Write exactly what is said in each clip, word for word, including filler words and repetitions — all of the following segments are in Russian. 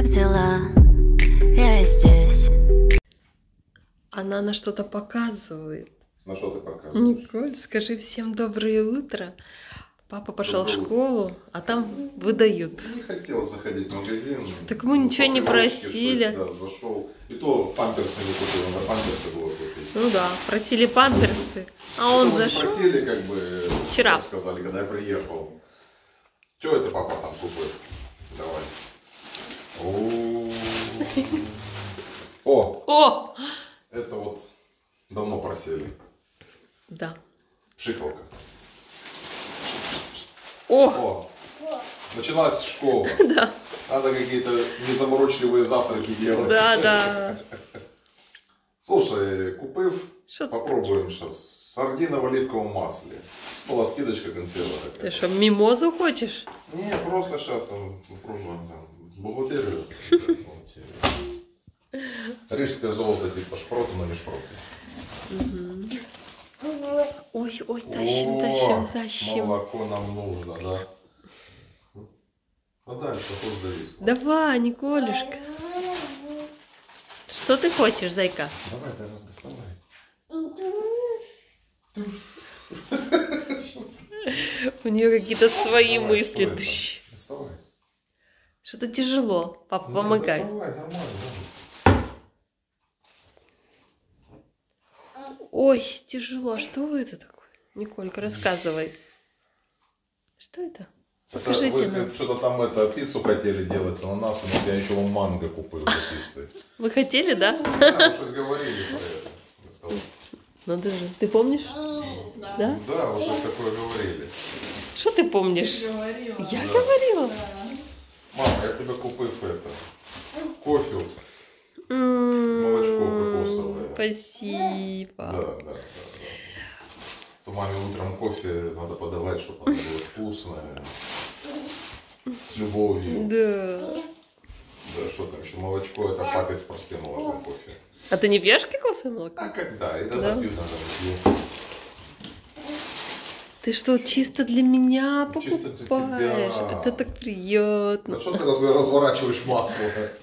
как дела? Я здесь. Она на что-то показывает. На что ты показываешь? Николь, скажи всем доброе утро. Папа пошел Доброе в школу, а там выдают. Не хотел заходить в магазин. Так мы ничего не просили. Да, зашел. И то памперсы не купил, на памперсы было купить. Ну да, просили памперсы, а он мы зашел. Просили, как бы, Вчера. сказали, когда я приехал. Что это папа там купил? Давай. О! О! Это вот давно просили. Да. Пшикалка. О! О! Началась школа. Да. Надо какие-то незаморочливые завтраки делать. Да, да. Слушай, купив, Что ты- попробуем сейчас. Сардина в оливковом масле. Была скидочка, консерва Ты такая. что, мимозу хочешь? Не, просто сейчас там попробуем там. Бухгалтерию. Бухгалтерию. Рижское золото типа шпроты, но не шпроты. Ой, ой, тащим, О, тащим, тащим. молоко нам нужно, да? А дальше тут завис. Давай, Николюшка. Что ты хочешь, зайка? Давай, ты раз доставай. У нее какие-то свои Давай, мысли. что это? Тш. Доставай. Что-то тяжело. Папа, Ну, помогай. Доставай, нормально. Ой, тяжело. Что это такое? Николька, рассказывай. Что это? Покажите вы нам. что-то там это, пиццу хотели делать с ананасом, вот я еще вам манго купил за пиццей. Вы хотели, да? Да, вы что говорили про это. Доставай. Надо же. Ты помнишь? Да. Да? Да, вы что такое говорили. Что ты помнишь? Ты говорила. Я Да. говорила. Да. Мама, я тебе купив это. Кофе. М, Молочко кокосовое. Спасибо. Да, да, да, да. То маме утром кофе надо подавать, чтобы оно было вкусное. С любовью. Да. Да, что там еще молочко, это папе с простым молоком кофе. А ты не пьешь кокосовое молоко? А когда? И тогда Да? пью, надо пью. Ты что, чисто для меня Чисто для покупаешь? тебя. Это так приятно. А что ты раз- разворачиваешь масло?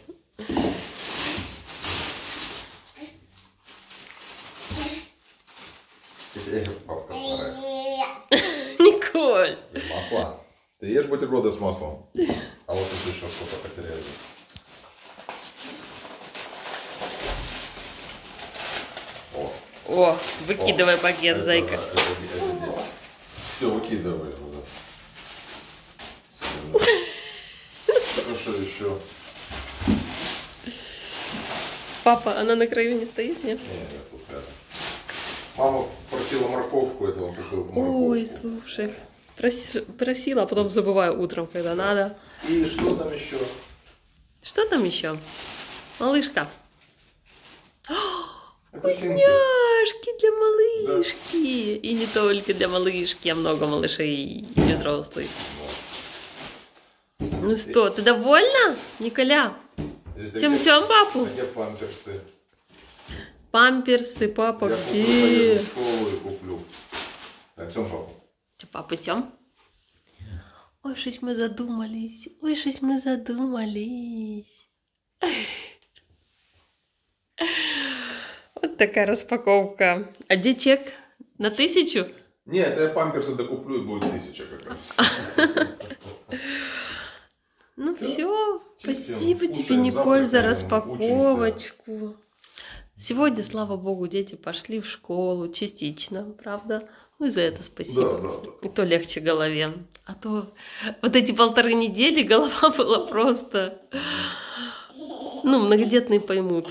Эх, папка старая. Николь. Масло. Ты ешь бутерброды с маслом? А вот тут еще что-то потеряли. О, О, выкидывай пакет, это зайка. да, это- это- Все, выкидывай. ну да. Всё. Ну что еще? Папа, она на краю не стоит, нет? Не, я тут рядом. Мама просила морковку, этого купил морковку. Ой, слушай. Проси- просила, а потом забываю утром, когда надо. И что там еще? Что там еще? Малышка. Апельсинки. Вкусняшки для малышки. И не только для малышки, а много малышей и взрослых. Ну что, ты довольна, Николя? Тем-тем папу? А где памперсы? Памперсы, папа, Я куплю, где? поеду в школу и куплю. Так, Тём, папа. Че, папа, тем? Ой, шесть мы задумались. Ой, шесть мы задумались. Вот такая распаковка. А где чек? На тысячу? Нет, я памперсы докуплю и будет тысяча как раз. Ну Всё. все, Чистим, спасибо тебе, кушаем, Николь, за завтракаем, распаковочку. Сегодня, слава богу, дети пошли в школу частично, правда? Ну и за это спасибо. Да, да, да. И то легче голове. А то вот эти полторы недели голова была просто... Ну, многодетные поймут.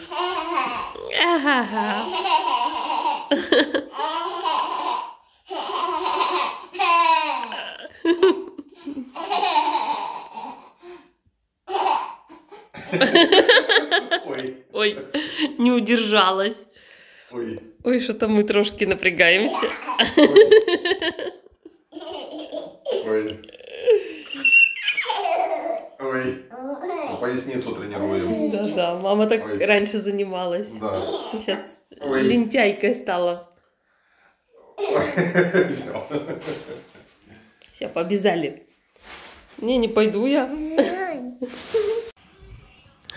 Ага. Ой, Ой, не удержалась. ой, Ой, что-то мы трошки напрягаемся. ой. Ой. Поясницу тренируем. Да-да, мама так Ой. раньше занималась. Да. Сейчас Ой. лентяйкой стала. Все. Все, побежали. Не, не пойду я.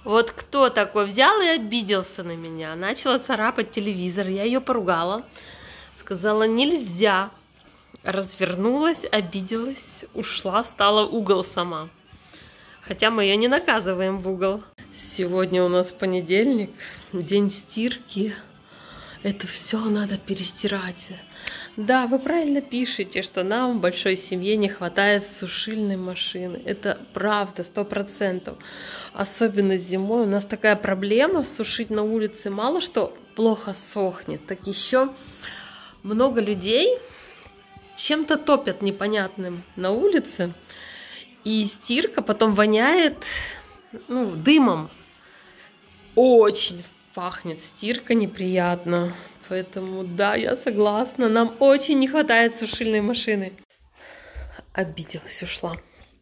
Вот кто такой взял и обиделся на меня, начала царапать телевизор, я ее поругала, сказала нельзя, развернулась, обиделась, ушла, стала угол сама. Хотя мы ее не наказываем в угол. Сегодня у нас понедельник, день стирки. Это все надо перестирать. Да, вы правильно пишете, что нам в большой семье не хватает сушильной машины. Это правда, сто процентов. Особенно зимой у нас такая проблема, сушить на улице мало что плохо сохнет, так еще много людей чем-то топят непонятным на улице, и стирка потом воняет, ну, дымом. Очень пахнет стирка неприятно. Поэтому, да, я согласна. Нам очень не хватает сушильной машины. Обиделась, ушла.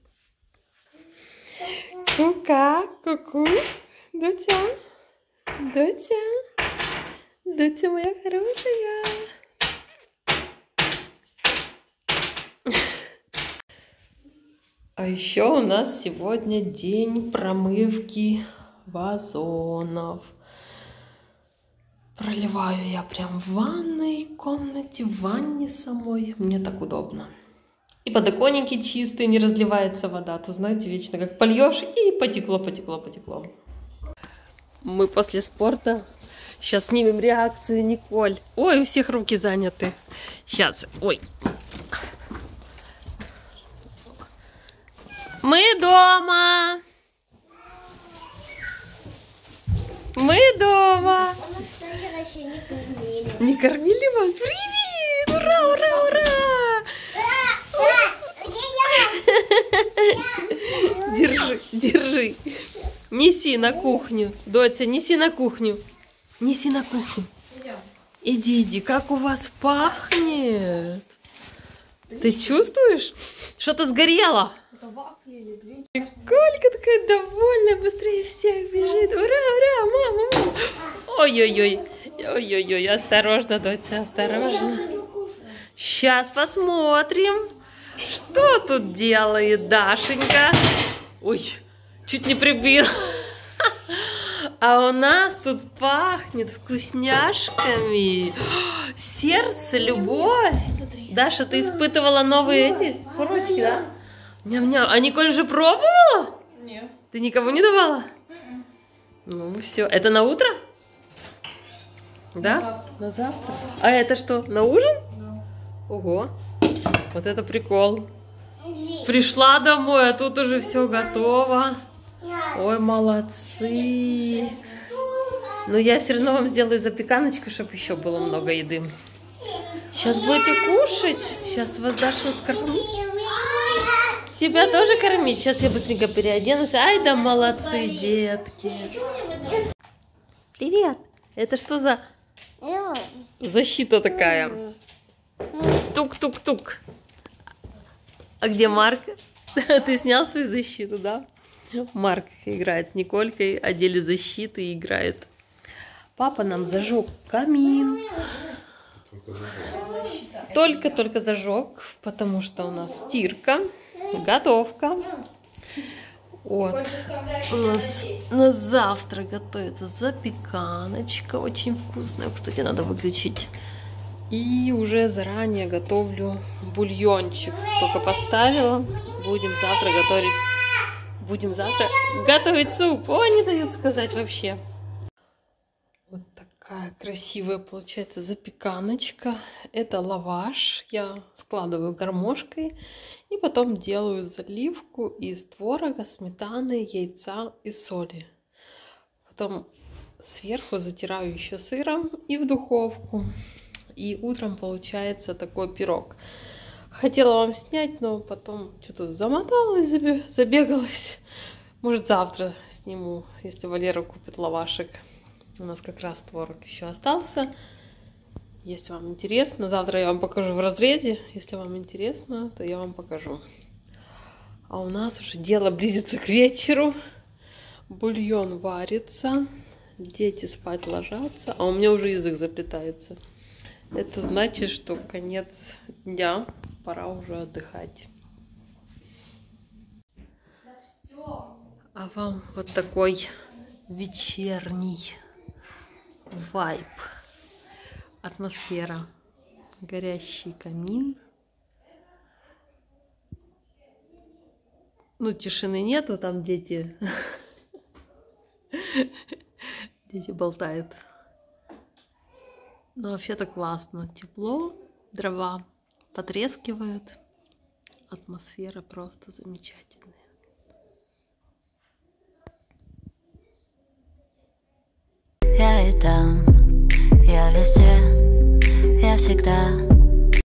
Ку-ка, ку-ку. Дотя. Дотя. Дотя моя хорошая. А еще у нас сегодня день промывки вазонов. Проливаю я прям в ванной комнате, в ванне самой. Мне так удобно. И подоконники чистые, не разливается вода. То знаете, вечно как польешь, и потекло, потекло, потекло. Мы после спорта сейчас снимем реакцию Николь. Ой, у всех руки заняты. Сейчас, ой. Мы дома. Мы дома. Не кормили. Не кормили вас? Привет! Ура, ура, ура! Держи, держи. Неси на кухню. Дотя, неси на кухню. Неси на кухню. Иди, иди. Как у вас пахнет. Ты чувствуешь? Что-то сгорело. Колька такая довольная, быстрее всех бежит. Ура, ура, мама, мама. Ой-ой-ой. Ой-ой-ой, осторожно, Дотя, осторожно. Сейчас посмотрим, что тут делает Дашенька. Ой, чуть не прибил. А у нас тут пахнет вкусняшками. Сердце, любовь. Даша, ты испытывала новые эти фрутики, да? Ням-ням. А Николь же пробовала? Нет. Ты никому не давала? Mm-mm. Ну все. Это на утро? Да? На завтра. На завтра. А это что, на ужин? Да. Ого. Вот это прикол. Пришла домой, а тут уже все готово. Ой, молодцы. Но я все равно вам сделаю запеканочку, чтобы еще было много еды. Сейчас будете кушать? Сейчас вас Даша кормить? Тебя тоже кормить? Сейчас я быстренько переоденусь. Ай да молодцы, детки. Привет. Это что за защита такая? Тук-тук-тук. А где Марк? Ты снял свою защиту, да? Марк играет с Николькой, одели защиты и играет. Папа нам зажег камин. Только-только зажег, потому что у нас стирка, готовка. Вот. У нас на завтра готовится запеканочка, очень вкусная. Кстати, надо выключить. И уже заранее готовлю бульончик. Только поставила. Будем завтра готовить. Будем завтра готовить суп. О, не дают сказать вообще. Вот такая красивая получается запеканочка. Это лаваш. Я складываю гармошкой. И потом делаю заливку из творога, сметаны, яйца и соли. Потом сверху затираю еще сыром и в духовку. И утром получается такой пирог. Хотела вам снять, но потом что-то замоталась, забегалась. Может, завтра сниму, если Валера купит лавашек. У нас как раз творог еще остался. Если вам интересно, завтра я вам покажу в разрезе. Если вам интересно, то я вам покажу. А у нас уже дело близится к вечеру. Бульон варится. Дети спать ложатся. А у меня уже язык заплетается. Это значит, что конец дня. Пора уже отдыхать. А вам вот такой вечерний вайб, атмосфера, горящий камин. Ну, тишины нету, там дети, дети болтают. Но вообще-то классно, тепло, дрова потрескивают, атмосфера просто замечательная. Я и там, я везде, я всегда.